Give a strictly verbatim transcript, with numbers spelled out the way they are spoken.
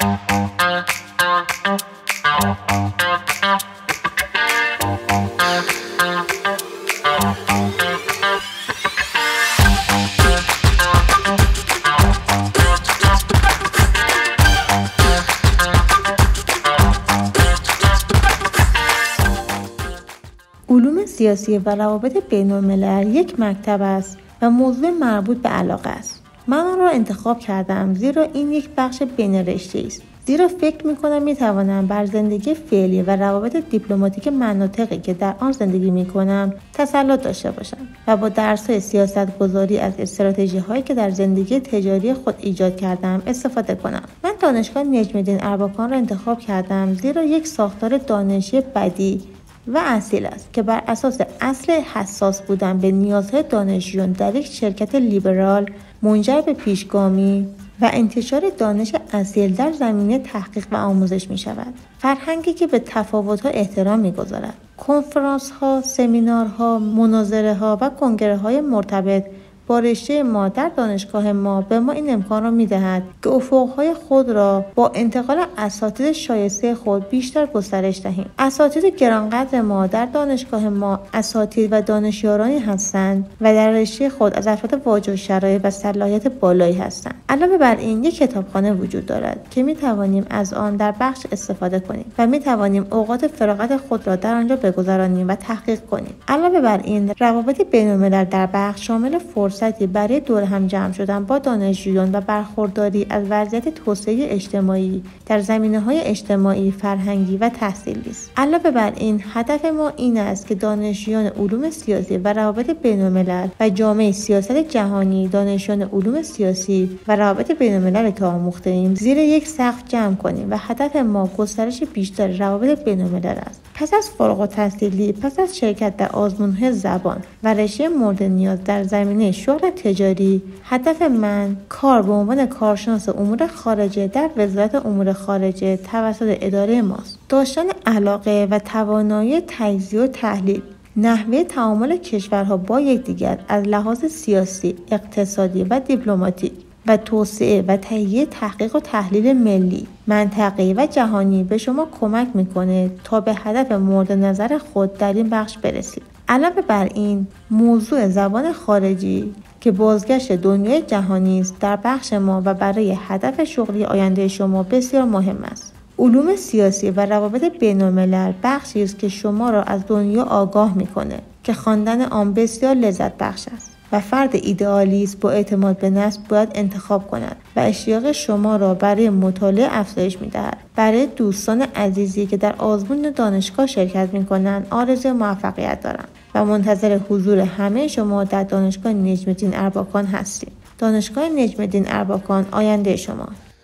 علوم سیاسی و روابط بین‌الملل یک مکتب است و موضوع مربوط به علاقه است. من آن را انتخاب کردم زیرا این یک بخش بین رشته‌ای است. زیرا فکر می‌کنم می‌توانم بر زندگی فعلی و روابط دیپلماتیک مناطقی که در آن زندگی می‌کنم تسلط داشته باشم و با درس‌های سیاست‌گذاری از استراتژی‌هایی که در زندگی تجاری خود ایجاد کردم استفاده کنم. من دانشگاه نجم‌الدین اربکان را انتخاب کردم زیرا یک ساختار دانشی بدیع و اصیل است که بر اساس اصل حساس بودن به نیازهای دانشجویان در یک شرکت لیبرال منجر به پیشگامی و انتشار دانش اصیل در زمینه تحقیق و آموزش می شود. فرهنگی که به تفاوت‌ها احترام می گذارد. کنفرانس‌ها، سمینارها، مناظره‌ها و کنگره‌های مرتبط با رشته ما در دانشگاه ما به ما این امکان را می‌دهد که افق‌های خود را با انتقال اساتید شایسته خود بیشتر گسترش دهیم. اساتید گرانقدر ما در دانشگاه ما اساتید و دانشیارانی هستند و در رشته خود از افراد واجد الشرایط و صلاحیت بالایی هستند. علاوه بر این یک کتابخانه وجود دارد که می‌توانیم از آن در بخش استفاده کنیم و می‌توانیم اوقات فراغت خود را در آنجا بگذرانیم و تحقیق کنیم. علاوه بر این روابط بین‌الملل در بخش شامل فرصت برای دور هم جمع شدن با دانشجویان و برخورداری از وضعیت توسعه اجتماعی در زمینه‌های اجتماعی، فرهنگی و تحصیلی است. علاوه بر این هدف ما این است که دانشجویان علوم سیاسی و روابط بین‌الملل و جامعه سیاست جهانی، دانشجویان علوم سیاسی و روابط بین‌الملل که آموخته‌ایم زیر یک سقف جمع کنیم و هدف ما گسترش بیشتر روابط بین‌الملل است. پس از فارغ التحصیلی، پس از شرکت در آزمون‌های زبان و رشته مورد نیاز در زمینه شغل تجاری، هدف من کار به عنوان کارشناس امور خارجه در وزارت امور خارجه توسط اداره ماست. داشتن علاقه و توانایی تجزیه و تحلیل نحوه تعامل کشورها با یکدیگر از لحاظ سیاسی، اقتصادی و دیپلماتیک و توسعه و تهیه تحقیق و تحلیل ملی، منطقه‌ای و جهانی به شما کمک می‌کنه تا به هدف مورد نظر خود در این بخش برسید. علاوه بر این، موضوع زبان خارجی که بازگشت دنیای جهانی است در بخش ما و برای هدف شغلی آینده شما بسیار مهم است. علوم سیاسی و روابط بین‌الملل بخشی است که شما را از دنیا آگاه می‌کنه که خواندن آن بسیار لذت بخش است و فرد ایدئالیست با اعتماد به نفس باید انتخاب کند و اشتیاق شما را برای مطالعه افزایش می‌دهد. برای دوستان عزیزی که در آزمون دانشگاه شرکت می‌کنند آرزوی موفقیت دارم و منتظر حضور همه شما در دانشگاه نجم‌الدین اربکان هستیم. دانشگاه نجم‌الدین اربکان آینده شما.